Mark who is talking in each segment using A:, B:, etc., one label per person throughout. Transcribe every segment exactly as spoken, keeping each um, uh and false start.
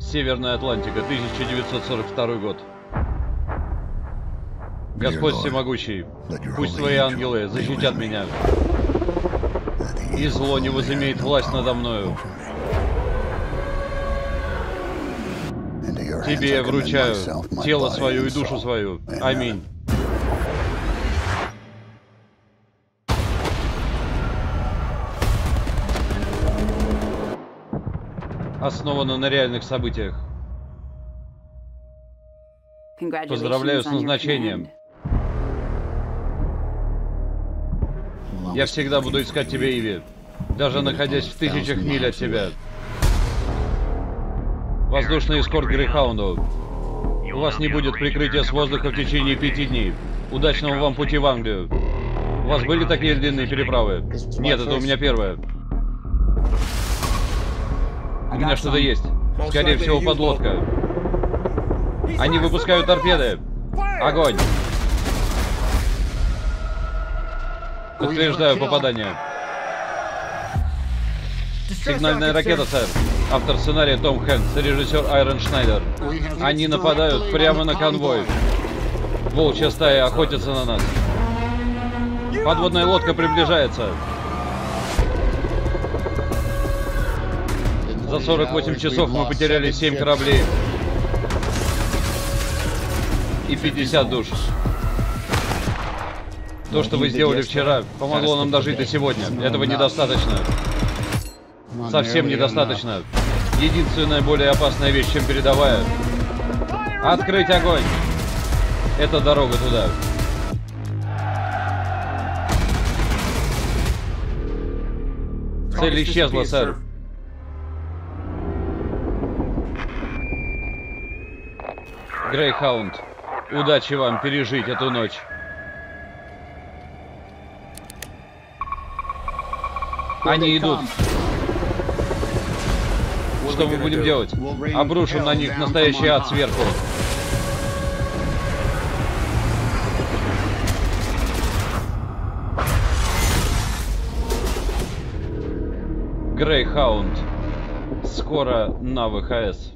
A: Северная Атлантика, тысяча девятьсот сорок второй год. Господь Всемогущий, пусть Твои ангелы защитят меня, и зло не возымеет власть надо мною. Тебе я вручаю тело свое и душу свою. Аминь. Основано на реальных событиях. Поздравляю с назначением. Я всегда буду искать тебя, Иви, даже находясь в тысячах миль от тебя. Воздушный эскорт Грейхаунду. У вас не будет прикрытия с воздуха в течение пяти дней. Удачного вам пути в Англию. У вас были такие длинные переправы? Нет, это у меня первая. У меня что-то есть. Скорее всего, подлодка. Они выпускают торпеды. Огонь! Подтверждаю попадание. Сигнальная ракета, сэр. Автор сценария Том Хэнкс, режиссер Айрон Шнайдер. Они нападают прямо на конвой. Волчья стая охотится на нас. Подводная лодка приближается. За сорок восемь часов мы потеряли семь кораблей и пятьдесят душ. То, что вы сделали вчера, помогло нам дожить до сегодня. Этого недостаточно. Совсем недостаточно. Единственная более опасная вещь, чем передовая. Открыть огонь! Это дорога туда. Цель исчезла, сэр. Грейхаунд, удачи вам пережить эту ночь. Они идут. Что мы будем делать? Обрушим на них настоящий ад сверху. Грейхаунд. Скоро на ВХС.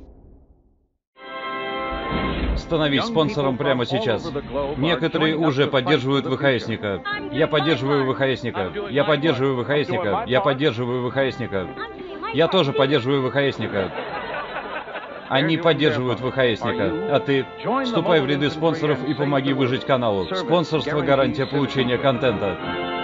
A: Становись спонсором прямо сейчас. Некоторые уже поддерживают ВХСника. Я поддерживаю ВХСника. Я поддерживаю ВХСника. Я поддерживаю ВХСника. Я тоже поддерживаю ВХСника. Они поддерживают ВХСника. А ты вступай в ряды спонсоров и помоги выжить каналу. Спонсорство — гарантия получения контента.